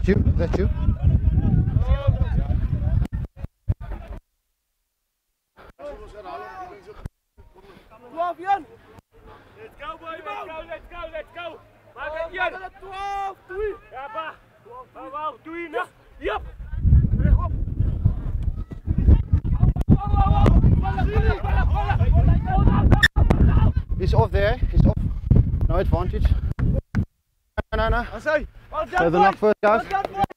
That's you? That's you? Jan! Let's go, boy! Let's go! Maak het, Jan! 12, doei! Ja, ba! Wauw, doe je nog? Yep! He's off there. He's off. No advantage. No. Asai! So the knock first, guys.